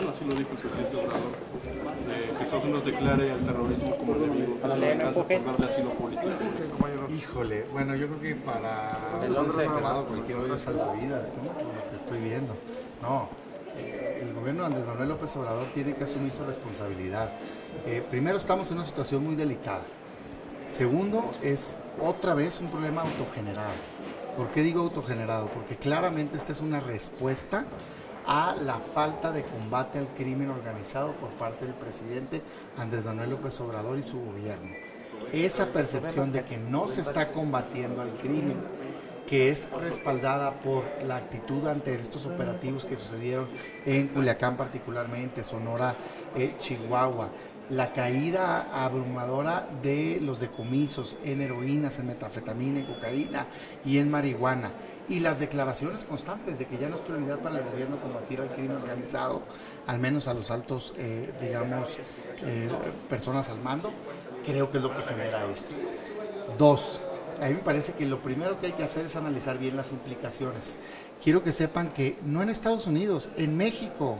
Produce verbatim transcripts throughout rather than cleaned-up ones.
Bueno, así lo dijo el presidente Obrador, eh, que Estados Unidos declare al terrorismo como enemigo, que solo alcanza por darle asilo político. Híjole, bueno, yo creo que para un desesperado cualquier hoyo salva vidas, ¿no? Por lo que estoy viendo. No, eh, el gobierno de Andrés Manuel López Obrador tiene que asumir su responsabilidad. Eh, primero, estamos en una situación muy delicada. Segundo, es otra vez un problema autogenerado. ¿Por qué digo autogenerado? Porque claramente esta es una respuesta a la falta de combate al crimen organizado por parte del presidente Andrés Manuel López Obrador y su gobierno. Esa percepción de que no se está combatiendo al crimen, que es respaldada por la actitud ante estos operativos que sucedieron en Culiacán particularmente, Sonora, eh, Chihuahua, la caída abrumadora de los decomisos en heroínas, en metanfetamina, en cocaína y en marihuana, y las declaraciones constantes de que ya no es prioridad para el gobierno combatir al crimen organizado, al menos a los altos, eh, digamos, eh, personas al mando, creo que es lo que genera esto. Dos, a mí me parece que lo primero que hay que hacer es analizar bien las implicaciones. Quiero que sepan que no en Estados Unidos, en México,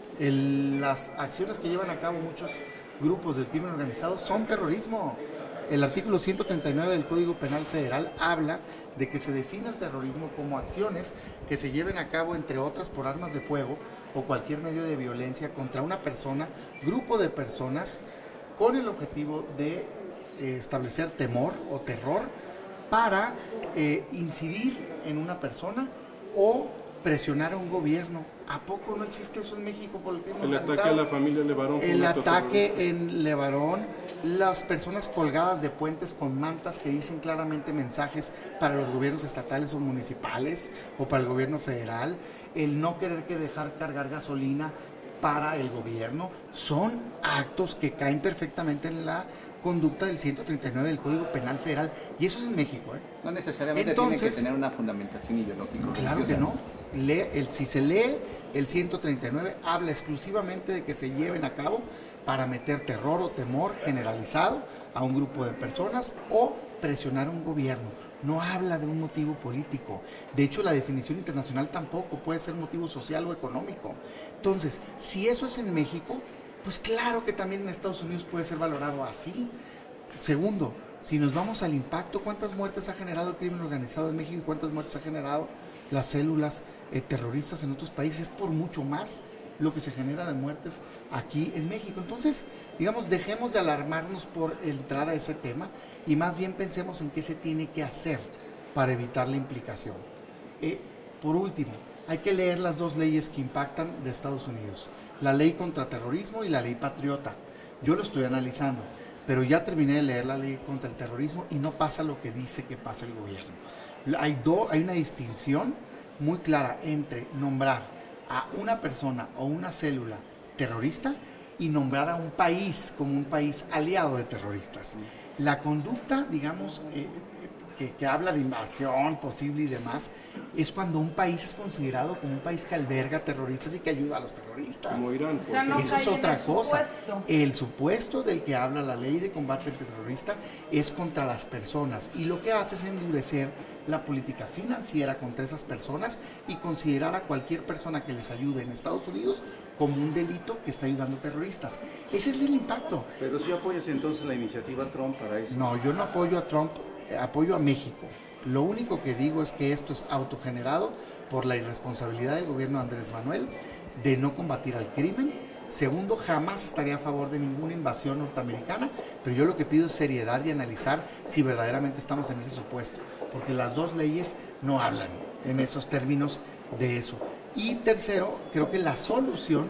el, las acciones que llevan a cabo muchos grupos del crimen organizado son terrorismo. El artículo ciento treinta y nueve del Código Penal Federal habla de que se define el terrorismo como acciones que se lleven a cabo, entre otras, por armas de fuego o cualquier medio de violencia contra una persona, grupo de personas, con el objetivo de eh, establecer temor o terror para eh, incidir en una persona o presionar a un gobierno. ¿A poco no existe eso en México por el crimen organizado? El ataque a la familia Levarón. El ataque en Levarón, las personas colgadas de puentes con mantas que dicen claramente mensajes para los gobiernos estatales o municipales o para el gobierno federal, el no querer que dejar cargar gasolina para el gobierno, son actos que caen perfectamente en la conducta del ciento treinta y nueve del Código Penal Federal, y eso es en México, ¿eh? No necesariamente Entonces, tiene que tener una fundamentación ideológica. Claro que no. Lee, el, si se lee el ciento treinta y nueve, habla exclusivamente de que se lleven a cabo para meter terror o temor generalizado a un grupo de personas o presionar a un gobierno. No habla de un motivo político. De hecho, la definición internacional tampoco puede ser motivo social o económico. Entonces, si eso es en México, pues claro que también en Estados Unidos puede ser valorado así. Segundo, si nos vamos al impacto, ¿cuántas muertes ha generado el crimen organizado en México y cuántas muertes ha generado las células eh, terroristas en otros países? Por mucho más lo que se genera de muertes aquí en México. Entonces, digamos, dejemos de alarmarnos por entrar a ese tema y más bien pensemos en qué se tiene que hacer para evitar la implicación. Eh, por último, hay que leer las dos leyes que impactan de Estados Unidos, la ley contra terrorismo y la ley patriota. Yo lo estoy analizando, pero ya terminé de leer la ley contra el terrorismo y no pasa lo que dice que pasa el gobierno. Hay, do, hay una distinción muy clara entre nombrar a una persona o una célula terrorista y nombrar a un país como un país aliado de terroristas. La conducta, digamos, eh, que, que habla de invasión posible y demás, es cuando un país es considerado como un país que alberga terroristas y que ayuda a los terroristas. Como Irán. O sea, no Eso es cae en otra el cosa. supuesto. El supuesto del que habla la ley de combate terrorista es contra las personas y lo que hace es endurecer la política financiera contra esas personas y considerar a cualquier persona que les ayude en Estados Unidos como un delito que está ayudando a terroristas. Ese es el impacto. Pero sí apoyas entonces la iniciativa Trump para eso. No, yo no apoyo a Trump, eh, apoyo a México. Lo único que digo es que esto es autogenerado por la irresponsabilidad del gobierno de Andrés Manuel de no combatir al crimen. Segundo, jamás estaría a favor de ninguna invasión norteamericana, pero yo lo que pido es seriedad y analizar si verdaderamente estamos en ese supuesto, porque las dos leyes no hablan en esos términos de eso. Y tercero, creo que la solución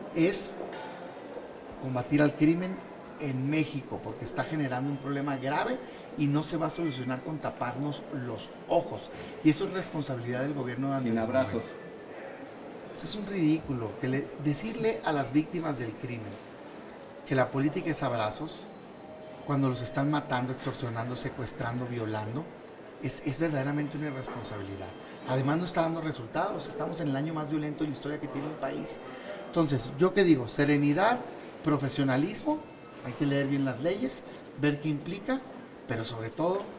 es combatir al crimen en México, porque está generando un problema grave y no se va a solucionar con taparnos los ojos. Y eso es responsabilidad del gobierno de Andrés Sin abrazos. Manuel. Es un ridículo que le, decirle a las víctimas del crimen que la política es abrazos, cuando los están matando, extorsionando, secuestrando, violando, es, es verdaderamente una irresponsabilidad. Además no está dando resultados, estamos en el año más violento de la historia que tiene el país. Entonces, ¿yo qué digo? Serenidad, profesionalismo, hay que leer bien las leyes, ver qué implica, pero sobre todo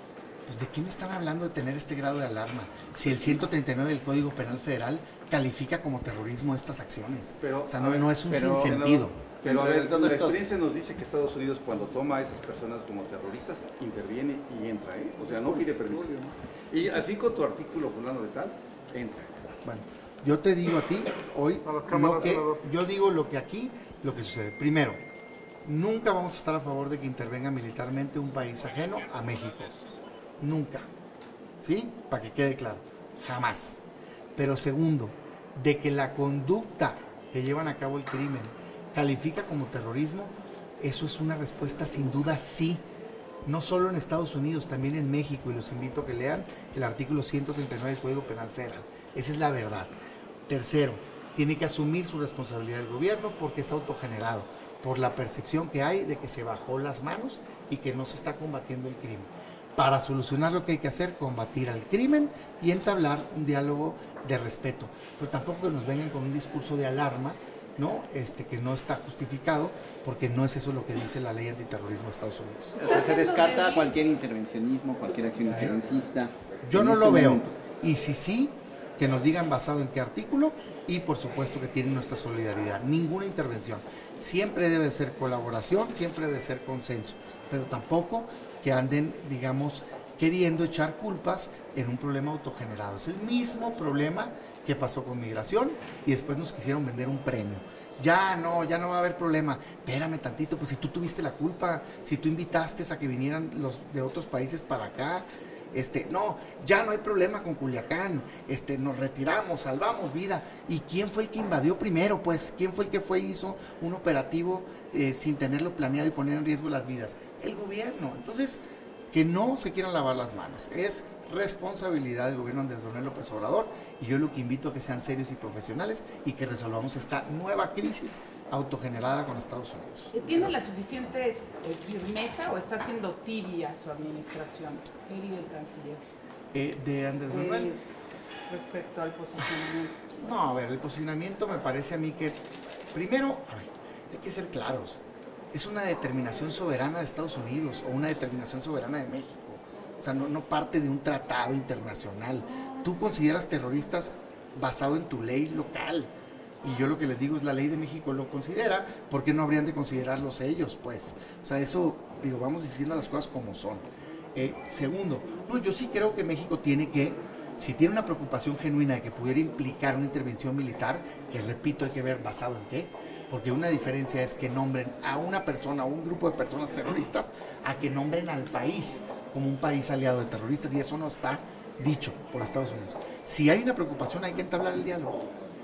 pues ¿de qué me están hablando de tener este grado de alarma? Si el ciento treinta y nueve del Código Penal Federal califica como terrorismo estas acciones. Pero, o sea, no, ver, no es un pero, sinsentido. Pero a ver, la experiencia nos dice que Estados Unidos cuando toma a esas personas como terroristas, interviene y entra, ¿eh? O sea, no pide permiso. Y así con tu artículo fulano de tal, entra. Bueno, yo te digo a ti hoy, lo que, yo digo lo que aquí, lo que sucede. Primero, nunca vamos a estar a favor de que intervenga militarmente un país ajeno a México. Nunca. ¿Sí? Para que quede claro. Jamás. Pero segundo, de que la conducta que llevan a cabo el crimen califica como terrorismo, eso es una respuesta sin duda sí. No solo en Estados Unidos, también en México, y los invito a que lean el artículo ciento treinta y nueve del Código Penal Federal. Esa es la verdad. Tercero, tiene que asumir su responsabilidad el gobierno porque es autogenerado, por la percepción que hay de que se bajó las manos y que no se está combatiendo el crimen. Para solucionar lo que hay que hacer, combatir al crimen y entablar un diálogo de respeto. Pero tampoco que nos vengan con un discurso de alarma, ¿no? Este, que no está justificado, porque no es eso lo que dice la ley antiterrorismo de Estados Unidos. O sea, se descarta cualquier intervencionismo, cualquier acción intervencista. Yo no lo veo. Y si sí, que nos digan basado en qué artículo, y por supuesto que tienen nuestra solidaridad. Ninguna intervención. Siempre debe ser colaboración, siempre debe ser consenso, pero tampoco que anden, digamos, queriendo echar culpas en un problema autogenerado. Es el mismo problema que pasó con migración y después nos quisieron vender un premio. Ya no, ya no va a haber problema. Espérame tantito, pues si tú tuviste la culpa, si tú invitaste a que vinieran los de otros países para acá, este, no, ya no hay problema con Culiacán, este, nos retiramos, salvamos vida. ¿Y quién fue el que invadió primero? Pues, ¿quién fue el que fue y hizo un operativo eh, sin tenerlo planeado y poner en riesgo las vidas? El gobierno. Entonces, que no se quieran lavar las manos. Es responsabilidad del gobierno de Andrés Manuel López Obrador, y yo lo que invito a que sean serios y profesionales y que resolvamos esta nueva crisis autogenerada con Estados Unidos. ¿Tiene la suficiente eh, firmeza o está siendo tibia su administración? ¿Qué dice el canciller? Eh, ¿De Andrés Manuel? Eh, respecto al posicionamiento. No, a ver, el posicionamiento me parece a mí que, primero, a ver, hay que ser claros, es una determinación soberana de Estados Unidos o una determinación soberana de México. O sea, no, no parte de un tratado internacional. Tú consideras terroristas basado en tu ley local. Y yo lo que les digo es la ley de México lo considera, ¿por qué no habrían de considerarlos ellos? Pues, o sea, eso, digo, vamos diciendo las cosas como son. Eh, segundo, no, yo sí creo que México tiene que, si tiene una preocupación genuina de que pudiera implicar una intervención militar, que repito, hay que ver basado en qué, porque una diferencia es que nombren a una persona o un grupo de personas terroristas a que nombren al país como un país aliado de terroristas, y eso no está dicho por Estados Unidos. Si hay una preocupación, hay que entablar el diálogo.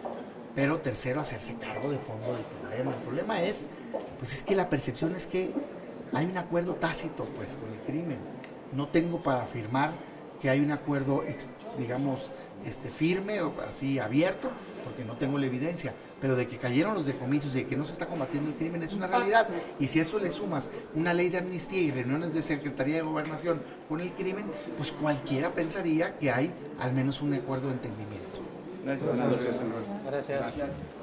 Pero tercero, hacerse cargo de fondo del problema. El problema es, pues es que la percepción es que hay un acuerdo tácito, pues, con el crimen. No tengo para afirmar que hay un acuerdo, digamos, este, firme o así abierto, porque no tengo la evidencia, pero de que cayeron los decomisos y de que no se está combatiendo el crimen es una realidad. Y si a eso le sumas una ley de amnistía y reuniones de Secretaría de Gobernación con el crimen, pues cualquiera pensaría que hay al menos un acuerdo de entendimiento. Gracias. Gracias. Gracias. Gracias.